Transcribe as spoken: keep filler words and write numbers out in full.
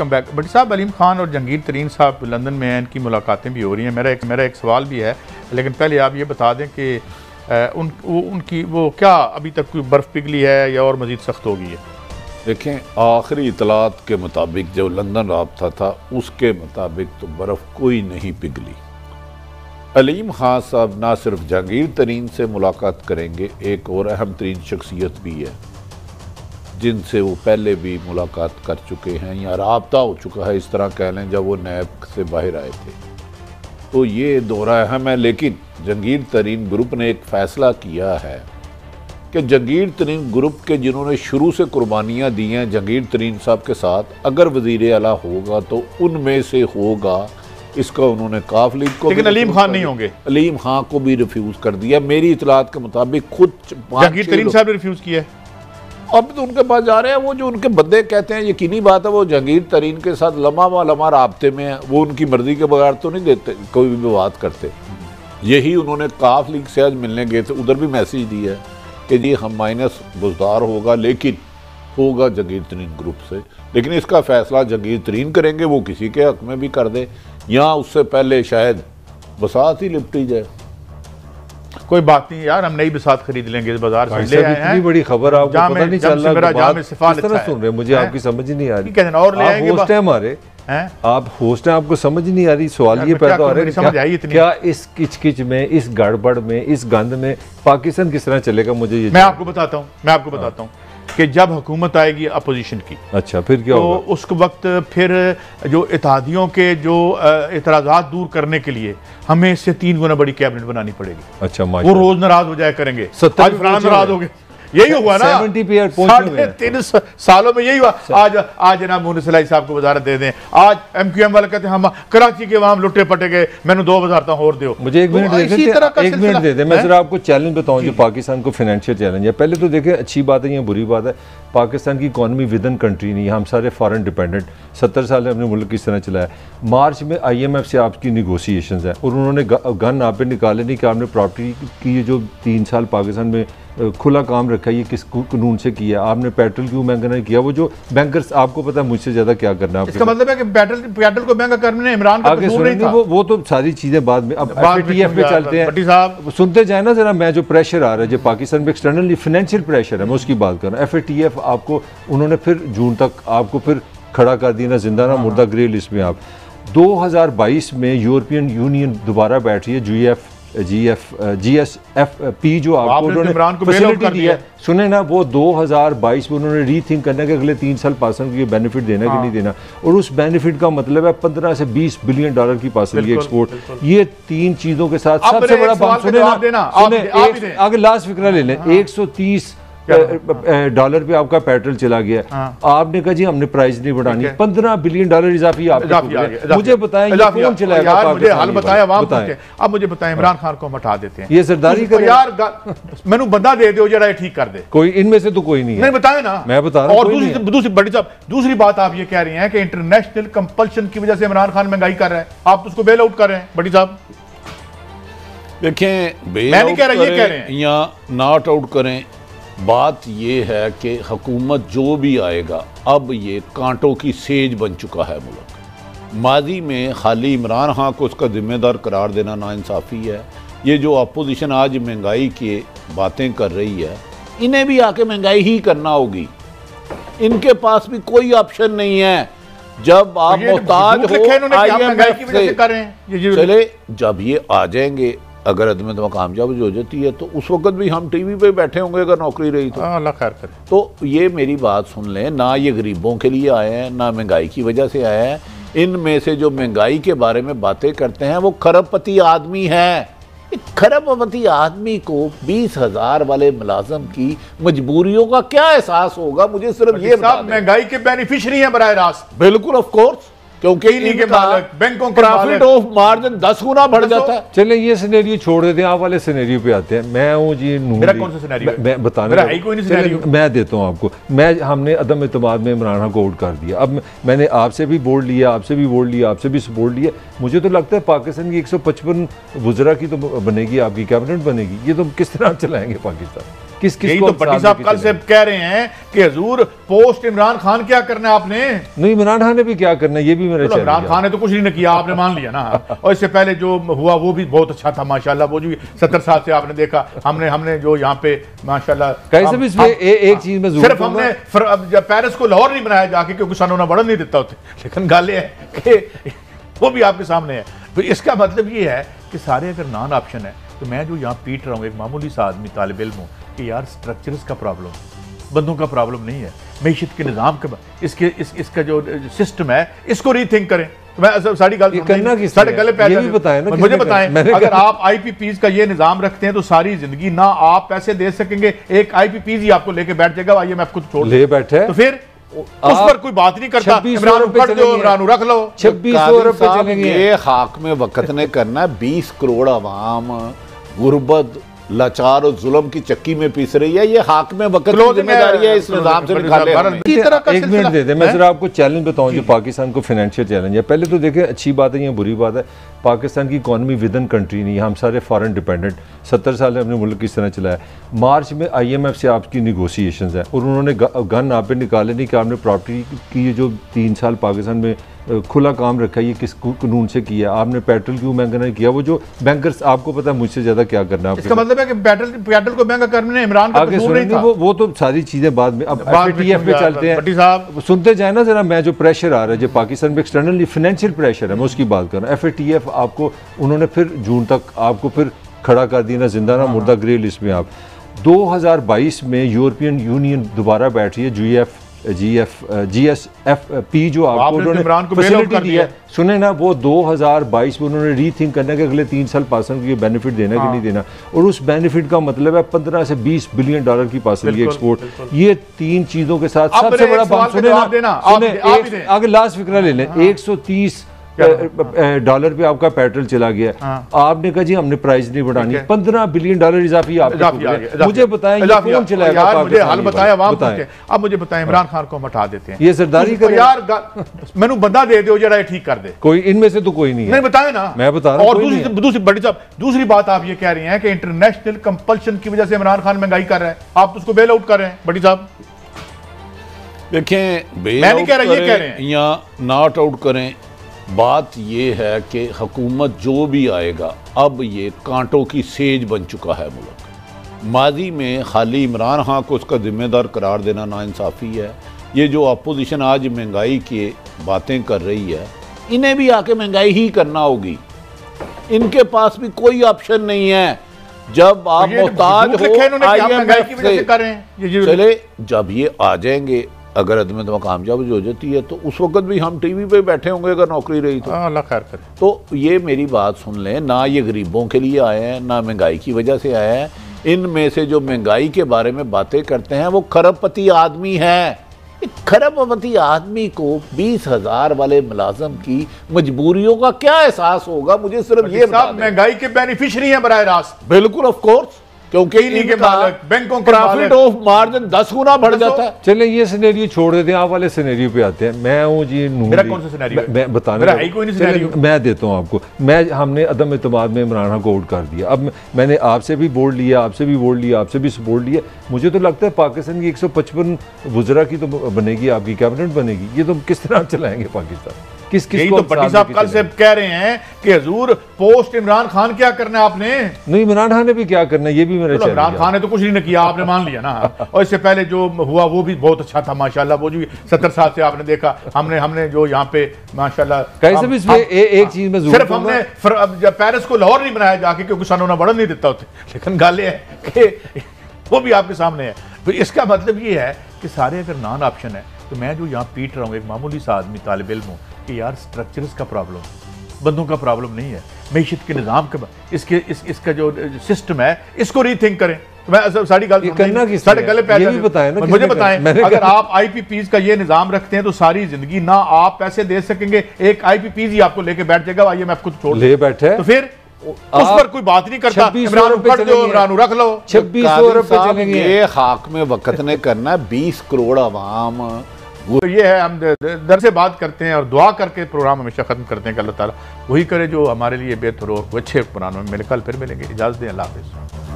Come back. But साहब अलीम खान और जहांगीर तरीन साहब लंदन में हैं, इनकी मुलाकातें भी हो रही हैं। मेरा एक मेरा एक सवाल भी है, लेकिन पहले आप ये बता दें कि उन वो उनकी वो क्या अभी तक कोई बर्फ़ पिघली है या और मज़ीद सख्त हो गई है? देखें, आखिरी इतलात के मुताबिक जो लंदन राब्ता था उसके मुताबिक तो बर्फ़ कोई नहीं पिघली। अलीम खान साहब ना सिर्फ जहांगीर तरीन से मुलाकात करेंगे, एक और अहम तरीन शख्सियत भी है जिनसे वो पहले भी मुलाकात कर चुके हैं या राब्ता हो चुका है, इस तरह कह लें, जब वो नैब से बाहर आए थे। तो ये दौरा अहम है। लेकिन जहांगीर तरीन ग्रुप ने एक फ़ैसला किया है कि जहांगीर तरीन ग्रुप के जिन्होंने शुरू से कुर्बानियाँ दी हैं जहांगीर तरीन साहब के साथ, अगर वज़ीर आला होगा तो उनमें से होगा। इसका उन्होंने काफ लीग को, लेकिन अलीम खान नहीं होंगे। अलीम खान को भी रिफ्यूज़ कर दिया। मेरी इतलात के मुताबिक खुद जहांगीर तरीन साहब ने रिफ्यूज़ किया है। अब तो उनके पास जा रहे हैं। वो जो उनके बंदे कहते हैं, यकीनी बात है वो जहांगीर तरीन के साथ लम्हा व लम्हा राब्ते में है। वो उनकी मर्जी के बगैर तो नहीं देते, कोई भी बात करते। यही उन्होंने काफ लीग से आज मिलने गए थे, उधर भी मैसेज दिया है कि जी हम माइनस बुजदार होगा, लेकिन होगा जहांगीर तरीन ग्रुप से। लेकिन इसका फैसला जहांगीर तरीन करेंगे, वो किसी के हक में भी कर दे या उससे पहले शायद बसात ही लिपटी जाए। कोई बात नहीं यार, हम नई बसात खरीद लेंगे बाजार से। ले आए हैं, बड़ी खबर आपको पता नहीं चल रहा, सुन रहे मुझे आपकी समझ ही नहीं आ रही। और ले आएंगे, होस्ट है हमारे, आप होस्ट हैं, आपको समझ नहीं आ रही। सवाल ये पैदा हो रहा है क्या इस किचकिच में, इस गड़बड़ में, इस गंद में पाकिस्तान किस तरह चलेगा? मुझे ये मैं आपको बताता हूँ मैं आपको बताता हूँ कि जब हुकूमत आएगी अपोजिशन की, अच्छा फिर क्या तो होगा? उस वक्त फिर जो इत्तेहादियों के जो एतराज़ात दूर करने के लिए हमें इससे तीन गुना बड़ी कैबिनेट बनानी पड़ेगी। अच्छा, वो रोज नाराज हो जाया करेंगे। आज फलाना नाराज हो गए, यही हुआ ना साढ़े तीन सालों में, यही हुआ। आज आज जनाब मोहन सलाई साहब को वजारत दे दें। आज एम क्यू एम वाले कहते हैं हम कराची के वहां लुटे पटे गए, मैंने दो वजारत और दो। मुझे एक मिनट दे दे एक मिनट दे दे मैं जरा आपको चैलेंज बताऊं जो पाकिस्तान को फाइनेंशियल चैलेंज है। पहले तो देखें, अच्छी बात है या बुरी बात है, पाकिस्तान की इकॉनमी विद इन कंट्री नहीं है, हम सारे फॉरेन डिपेंडेंट। सत्तर साल अपने मुल्क किस तरह चलाया। मार्च में आई एम एफ से आपकी निगोशिएशंस है और उन्होंने गन आप पे निकाले नहीं कि आपने प्रॉपर्टी की जो तीन साल पाकिस्तान में खुला काम रखा है, ये किस कानून से किया? आपने पेट्रोल क्यों महंगा नहीं किया? वो जो बैंकर्स, आपको पता है मुझसे ज्यादा क्या करना है। इसका मतलब है कि पेट्रोल पेट्रोल को महंगा करने इमरान का कसूर नहीं था। वो वो तो सारी चीजें बाद में। अब एफ टी एफ पे चलते हैं, सुनते जाए ना जरा। मैं जो प्रेशर आ रहा है जो पाकिस्तान में एक्सटर्नल फाइनेंशियल प्रेशर है, मैं उसकी बात कर रहा हूँ। एफ टी एफ आपको उन्होंने फिर जून तक आपको फिर खड़ा कर दिया ना, जिंदा ना मुर्दा, ग्रे लिस्ट में। आप दो हजार बाईस में यूरोपियन यूनियन दोबारा बैठ रही है, G F G F G S F P जो आपको उन्होंने फैसिलिटी दी है, सुने ना, वो दो हज़ार बाईस में उन्होंने रीथिंक करना कि अगले तीन साल पाकिस्तान को ये बेनिफिट देना कि नहीं देना। और उस बेनिफिट का मतलब है पंद्रह से बीस बिलियन डॉलर की पाकिस्तान की एक्सपोर्ट। ये तीन चीजों के साथ सबसे बड़ा बात सुने ना, आगे लास्ट फिक्रा ले लें। एक सौ तीस डॉलर पे आपका पेट्रोल चला गया। हाँ। आपने कहा जी हमने प्राइस नहीं बढ़ानी, पंद्रह बिलियन डॉलर इजाफी आपके। मुझे बताएं ये कौन चलाएगा? मुझे हाल बताया, अब मुझे बताएं, इमरान खान को हम हटा देते हैं, ये सरदारी करे यार, मैंने बंदा दे दो जरा ठीक कर दे। कोई इनमें से तो कोई नहीं है, नहीं बताए ना, मैं बता रहा हूं। और दूसरी दूसरी बड़ी साहब दूसरी बात आप ये कह रही हैं कि इंटरनेशनल कंपल्शन की वजह से इमरान खान महंगाई कर रहा है, आप उसको बेल आउट कर रहे हैं। बड़ी साहब देखें, मैं नहीं कह रहा, ये कह रहे हैं या नॉट आउट करें। बात यह है कि हुकूमत जो भी आएगा, अब ये कांटों की सेज बन चुका है मुल्क। माजी में खाली इमरान खान को उसका जिम्मेदार करार देना नाइंसाफ़ी है। ये जो अपोजिशन आज महंगाई की बातें कर रही है, इन्हें भी आके महंगाई ही करना होगी। इनके पास भी कोई ऑप्शन नहीं है। जब आप मोहताज हो आईएमएफ से, चले जब ये आ जाएंगे, अगर अदम तो कामयाब हो जाती है तो उस वक्त भी हम टीवी पे बैठे होंगे अगर नौकरी रही तो। अल्लाह खैर करे। तो ये मेरी बात सुन लें, ना ये गरीबों के लिए आए हैं, ना महंगाई की वजह से आए हैं। इनमें से जो महंगाई के बारे में बातें करते हैं वो खरबपति आदमी है। खरबपति आदमी को बीस हजार वाले मुलाजम की मजबूरियों का क्या एहसास होगा? मुझे सिर्फ ये बता दें। महंगाई के बेनिफिशियरी हैं बराह रास्त। बिल्कुल, ऑफ कोर्स, क्योंकि इनके बैंकों के प्रॉफिट ऑफ मार्जिन दस गुना बढ़ जाता है। चले ये सिनेरियो छोड़ देते हैं, आप वाले सिनेरियो पे आते हैं। मैं हूँ जी, मेरा कौन सा सिनेरियो? मैं बताने मैं देता हूँ आपको। मैं हमने अदम एतमाद में इमरान खान को आउट कर दिया। अब मैंने आपसे भी बोर्ड लिया, आपसे भी बोर्ड लिया, आपसे भी सपोर्ट लिया। मुझे तो लगता है पाकिस्तान की एक सौ पचपन वज़रा की तो बनेगी, आपकी कैबिनेट बनेगी। ये तो किस तरह चलाएंगे पाकिस्तान? किस किस यही तो भट्टी साहब कल से कह रहे हैं कि हुजूर पोस्ट इमरान खान क्या करना है आपने? नहीं, इमरान खान ने भी क्या करना है ये भी मेरे चैनल। इमरान खान ने तो कुछ नहीं किया, आपने मान लिया ना। और इससे पहले जो हुआ वो भी बहुत अच्छा था माशाल्लाह। वो जो सत्तर साल से आपने देखा, हमने हमने जो यहाँ पे माशाल्लाह कैसे भी इसमें एक चीज में सिर्फ हमने पेरिस को लाहौर नहीं बनाया जाके क्योंकि सानों बढ़न नहीं देता होते, लेकिन गल ये है कि वो भी आपके सामने है। तो इसका मतलब ये है कि सारे अगर नॉन ऑप्शन है तो मैं जो यहाँ पीट रहा हूँ एक मामूली सा आदमी तालिब इल्म हूँ कि यार स्ट्रक्चर्स का प्रॉब्लम, बंदों का प्रॉब्लम नहीं है, मैशियत के निज़ाम का इसके इस, इसका जो सिस्टम है इसको रीथिंक करें। तो मैं सारी गल करना की साढ़े गले पे बताया ना, मुझे बताएं अगर आप आईपीपीज का ये निज़ाम रखते हैं तो सारी जिंदगी ना आप पैसे दे सकेंगे, एक आईपीपीज ही आपको लेके बैठ जाएगा, आइए मैं खुद छोड़ ले बैठे तो फिर उस पर कोई बात नहीं करता। इमरान ऊपर जो इमरान रख लो छब्बीस सौ रुपए चलेंगे। ये हाक में वक्त ने करना बीस करोड़ अवाम गुर्बत लाचार और जुल्म की चक्की में पीस रही है, ये हाक में वक्त की जिम्मेदारी है इस निजाम से निकाले। एक मिनट दे दे, मैं जरा आपको चैलेंज बताऊं जो पाकिस्तान को फाइनेंशियल चैलेंज है। पहले तो देखें अच्छी बात है या बुरी बात है, पाकिस्तान की इकॉनमी विद इन कंट्री नहीं है, हम सारे फॉरेन डिपेंडेंट। सत्तर साल अपने मुल्क किस तरह चलाया। मार्च में आईएमएफ से आपकी निगोशिएशंस हैं और उन्होंने गन आप पे निकाले नहीं कि आपने प्रॉपर्टी की जो तीन साल पाकिस्तान में खुला काम रखा है ये किस कानून से किया, आपने पेट्रोल क्यों महंगा नहीं किया। वो जो बैंकर्स आपको पता है मुझसे ज्यादा क्या करना है। इसका मतलब है कि पेट्रोल पेट्रोल को महंगा करने इमरान का कसूर नहीं था। वो वो तो सारी चीजें बाद में। अब एफएटीएफ पे चलते हैं, सुनते जाए ना जरा। मैं जो प्रेशर आ रहा है जो पाकिस्तान में एक्सटर्नली फाइनेंशियल प्रेशर है मैं उसकी बात कर रहा हूँ। एफएटीएफ आपको उन्होंने फिर जून तक आपको फिर खड़ा कर दिया ना, जिंदा ना मुर्दा, ग्रे लिस्ट में आप। दो हज़ार बाईस में यूरोपियन यूनियन दोबारा बैठ रही है, G F G F G S F P जो आपको उन्होंने फैसिलिटी दी है, सुने ना, वो दो हज़ार बाईस में उन्होंने रीथिंक करना कि अगले तीन साल पाकिस्तान को ये बेनिफिट देना कि नहीं देना। और उस बेनिफिट का मतलब है पंद्रह से बीस बिलियन डॉलर की पाकिस्तान की एक्सपोर्ट। ये तीन चीजों के साथ सबसे बड़ा बात सुने ना, आगे लास्ट फिक्रा ले लें। एक सौ तीस डॉलर पे आपका पेट्रोल चला गया, आपने कहा जी हमने प्राइस नहीं बढ़ानी, पंद्रह बिलियन डॉलर इजाफी आपने। मुझे बताएं कौन चलाएगा? मुझे हाल बताया अब मुझे बताएं इमरान खान को हटा देते हैं, ये सरदारी करे यार, मैनू बंदा दे दो जरा ठीक कर दे। कोई इनमें से तो कोई नहीं है, नहीं बताए ना, मैं बता रहा हूं। और दूसरी दूसरी बड़ी साहब दूसरी बात आप ये कह रही हैं कि इंटरनेशनल कंपल्शन की वजह से इमरान खान महंगाई कर रहा है, आप उसको बेल आउट कर रहे हैं। बड़ी साहब देखें, मैं नहीं कह रहा, ये कह रहे हैं या नॉट आउट करें। बात यह है कि हुकूमत जो भी आएगा अब ये कांटों की सेज बन चुका है मुल्क। माजी में खाली इमरान खान को उसका जिम्मेदार करार देना नाइंसाफ़ी है। ये जो अपोजिशन आज महंगाई की बातें कर रही है, इन्हें भी आके महंगाई ही करना होगी, इनके पास भी कोई ऑप्शन नहीं है। जब आप मोहताज हो आईएमएफ से, चले जब ये आ जाएंगे, अगर अदम तो कामयाब हो जाती है तो उस वक्त भी हम टीवी पे बैठे होंगे अगर नौकरी रही तो। अल्लाह खैर करे। तो ये मेरी बात सुन लें, ना ये गरीबों के लिए आए हैं ना महंगाई की वजह से आए हैं। इनमें से जो महंगाई के बारे में बातें करते हैं वो खरबपति आदमी है। खरबपति आदमी को बीस हजार वाले मुलाजम की मजबूरियों का क्या एहसास होगा? मुझे सिर्फ ये महंगाई के बेनिफिशियरी हैं बराह रास्त। बिल्कुल ऑफ कोर्स, क्योंकि के बैंकों के प्रॉफिट ऑफ मार्जिन दस गुना बढ़ जाता है। चले ये सिनेरियो छोड़ देते हैं, आप वाले सिनेरियो पे आते हैं। मैं हूँ जी मेरा कौन सा सिनेरियो? मैं बताने मैं देता हूँ आपको। मैं हमने अदम एतमाद में इमरान खान को आउट कर दिया। अब मैंने आपसे भी बोर्ड लिया, आपसे भी बोर्ड लिया, आपसे भी सपोर्ट लिया। मुझे तो लगता है पाकिस्तान की एक सौ पचपन वुज़रा की तो बनेगी, आपकी कैबिनेट बनेगी। ये तो किस तरह चलाएंगे पाकिस्तान? किस किस तो भट्टी साहब कल से कह रहे हैं कि हुजूर पोस्ट इमरान खान क्या करना है आपने? नहीं, इमरान खान ने भी क्या करना है ये भी मेरे चैनल। इमरान खान ने तो कुछ नहीं किया, आपने मान लिया ना। और इससे पहले जो हुआ वो भी बहुत अच्छा था माशाल्लाह। वो जो सत्तर साल से आपने देखा, हमने हमने जो यहाँ पे माशाल्लाह कैसे भी इसमें एक चीज में सिर्फ हमने पेरिस को लाहौर नहीं बनाया जाके क्योंकि सानों बढ़न नहीं देता होते, लेकिन गल ये है कि वो भी आपके सामने है। तो इसका मतलब ये है कि सारे अगर नॉन ऑप्शन है तो मैं जो यहाँ पीट रहा हूँ एक मामूली सा आदमी तालिब इल्म हूँ कि यार स्ट्रक्चर्स का प्रॉब्लम, बंदों का प्रॉब्लम नहीं है, मैशियत के निज़ाम का इसके इस, इसका जो सिस्टम है इसको रीथिंक करें। तो मैं सारी गल करना की साढ़े गले पे बताया ना, मुझे बताएं अगर आप आईपीपीज का ये निज़ाम रखते हैं तो सारी जिंदगी ना आप पैसे दे सकेंगे, एक आईपीपीज ही आपको लेके बैठ जाएगा, आइए मैं खुद छोड़ ले बैठे तो फिर उस पर कोई बात नहीं करता। इमरान ऊपर जो इमरान रख लो छब्बीस सौ रुपए चलेंगे। ये हाक में वक्त ने करना बीस करोड़ अवाम। तो ये है, हम दर से बात करते हैं और दुआ करके प्रोग्राम हमेशा खत्म करते हैं कि अल्लाह ताला वही करे जो हमारे लिए बेहतर हो, अच्छे कुरान में मिले। कल फिर मिलेंगे, इजाज़त दें, अल्लाह हाफ़िज़।